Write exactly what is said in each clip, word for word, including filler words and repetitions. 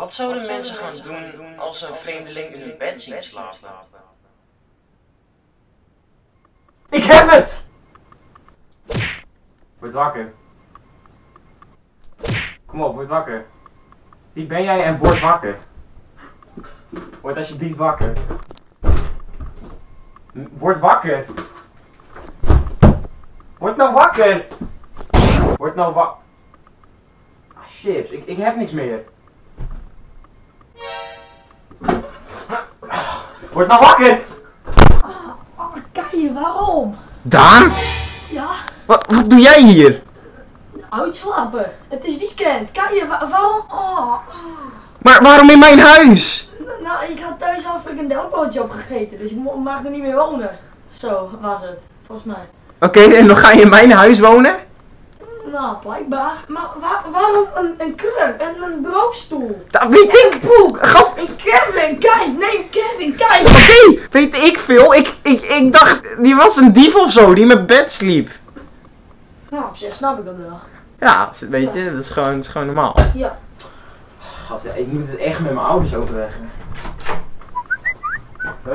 Wat zouden mensen gaan doen als ze een vreemdeling in hun bed zien slapen? Ik heb het! Word wakker. Kom op, word wakker. Wie ben jij en word wakker? Word alsjeblieft wakker. Word wakker. Word nou wakker. Word nou wakker. Ah, chips, ik, ik heb niks meer. Word nou wakker! Oh, oh, Keijen, waarom? Daan? Ja? Wat, wat doe jij hier? Uitslapen. Het is weekend. Keijen, wa waarom? Oh. Maar waarom in mijn huis? Nou, ik had thuis al een delbootje opgegeten, dus ik mag er niet meer wonen. Zo was het, volgens mij. Oké, okay, en dan ga je in mijn huis wonen? Nou, blijkbaar. Maar waar, waarom een, een kruk en een bureaustoel? Dat weet ik! Een boek! Gast! En Kevin, kijk! Nee, Kevin, kijk! Oké, okay, weet ik veel. Ik, ik, ik dacht, die was een dief of zo, die in mijn bed sliep. Nou, op zich snap ik dat wel. Ja, weet je, dat is gewoon, dat is gewoon normaal. Ja. Gast, ik moet het echt met mijn ouders overleggen. Huh?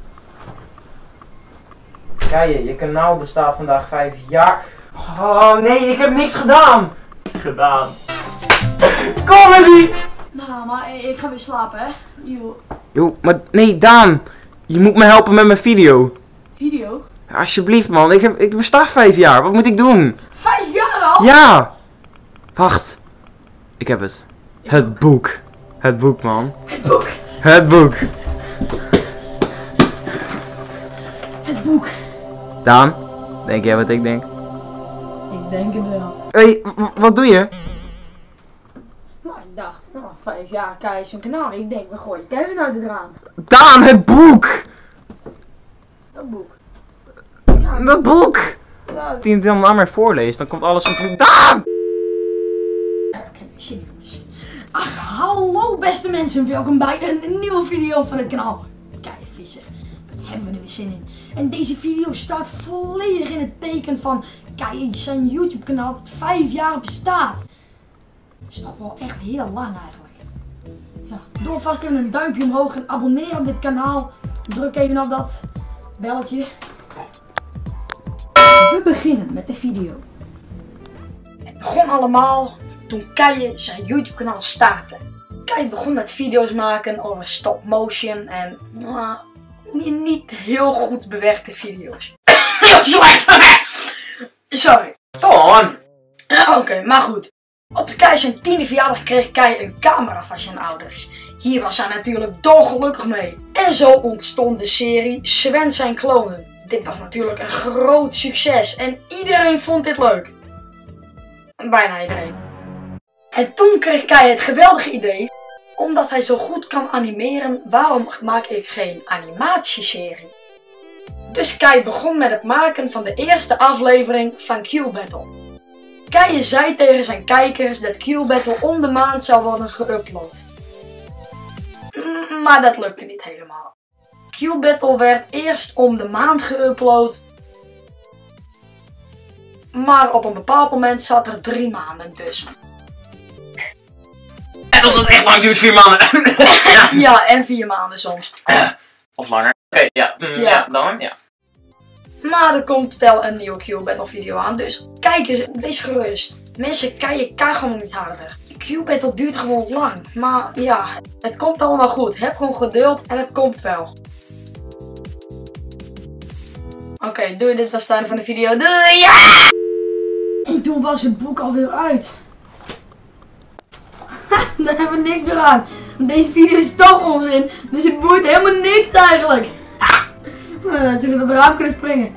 Kijk, je kanaal bestaat vandaag vijf jaar. Oh nee, ik heb niks gedaan! Gedaan. Comedy! Nou, maar ik ga weer slapen, hè? Yo. Yo, maar nee, Daan. Je moet me helpen met mijn video. Video? Ja, alsjeblieft man, ik, heb, ik besta vijf jaar. Wat moet ik doen? Vijf jaar al? Ja! Wacht. Ik heb het. Het boek. Het boek, man. Het boek. Het boek. Het boek. Daan, denk jij wat ik denk? Ik denk het wel. Hé, hey, wat doe je? Nou, ik dacht, nou, vijf jaar kijk zijn kanaal. Ik denk, we gooien Kevin uit het raam. Daan, het boek! Dat boek. Ja, Dat boek! ja, Als je het dan aan mij voorleest, dan komt alles van... Daan! ik heb er zin in. Ach, hallo beste mensen, welkom bij een nieuwe video van het kanaal. Kijk, visser, wat hebben we er weer zin in. En deze video staat volledig in het teken van Kei zijn YouTube kanaal dat vijf jaar bestaat. Dat is toch wel echt heel lang eigenlijk. Ja, doe vast even een duimpje omhoog en abonneer op dit kanaal. Druk even op dat belletje. We beginnen met de video. Het begon allemaal toen Kei zijn YouTube kanaal startte. Kei begon met video's maken over stop motion en nou, niet, niet heel goed bewerkte video's. Sorry. Gewoon! Oké, okay, maar goed. Op Kei zijn tiende verjaardag kreeg Kei een camera van zijn ouders. Hier was hij natuurlijk dolgelukkig mee. En zo ontstond de serie Sven zijn klonen. Dit was natuurlijk een groot succes en iedereen vond dit leuk. Bijna iedereen. En toen kreeg Kei het geweldige idee, omdat hij zo goed kan animeren, waarom maak ik geen animatieserie? Dus Kei begon met het maken van de eerste aflevering van Q-Battle. Kei zei tegen zijn kijkers dat Q-Battle om de maand zou worden geüpload. Maar dat lukte niet helemaal. Q-Battle werd eerst om de maand geüpload, maar op een bepaald moment zat er drie maanden tussen. En als het echt lang duurt, vier maanden. ja. ja, en vier maanden soms. Of langer. Oké, okay, ja. Mm, ja. ja, dan, ja. Maar er komt wel een nieuwe Q-Battle video aan, dus kijk eens, wees gerust. Mensen, kijken kan gewoon niet harder. Q-Battle duurt gewoon lang, maar ja, het komt allemaal goed. Heb gewoon geduld en het komt wel. Oké, okay, doei, dit was het einde van de video. Doei! Ja! En toen was het boek alweer uit. Daar hebben we niks meer aan. Want deze video is toch onzin. Dus het boeit helemaal niks eigenlijk. Dat je op het raam kunnen springen.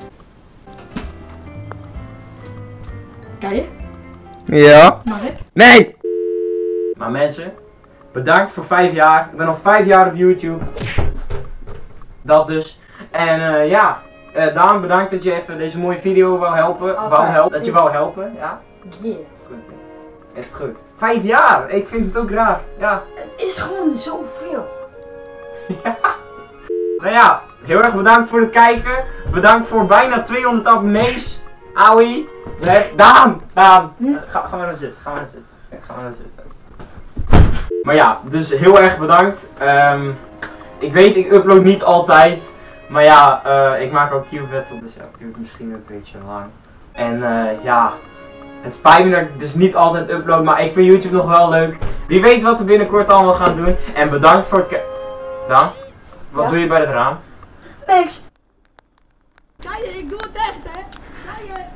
Kan je? Ja. Mag ik? Nee! Maar mensen, bedankt voor vijf jaar. Ik ben al vijf jaar op YouTube. Dat dus. En uh, ja, uh, Daan, bedankt dat je even deze mooie video wou helpen. Okay. Wou helpen. Dat je wou helpen, ja. Yeah. Is goed. Is het goed. Vijf jaar! Ik vind het ook raar. Ja. Het is gewoon zoveel. Ja. Nou ja, heel erg bedankt voor het kijken. Bedankt voor bijna tweehonderd abonnees. Auwie. Nee, Daan! Daan! Hm? Ga, ga maar naar zitten. Ga maar naar zitten. Ga maar naar zitten. Maar ja, dus heel erg bedankt. Um, ik weet, ik upload niet altijd. Maar ja, uh, ik maak ook Q-battle, dus ja, het duurt misschien een beetje lang. En uh, ja, het spijt me dat ik dus niet altijd upload, maar ik vind YouTube nog wel leuk. Wie weet wat we binnenkort allemaal gaan doen. En bedankt voor het kijken. Daan, wat ja? doe je bij het raam? Niks. Kijk, ik doe het echt, hè. Kijk.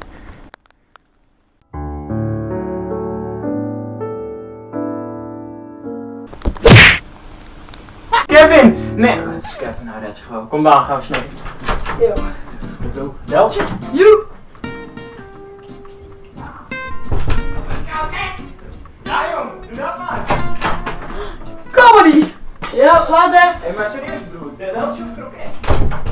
Kevin! Nee, het is Kevin, nou dat is gewoon. Kom dan, gaan we snel. Ja. Zo, Deltje? Joe! Ja jong, doe dat maar! Comedy! Ja, later! Hé, hey, maar serieus broer, Deltje of kroket?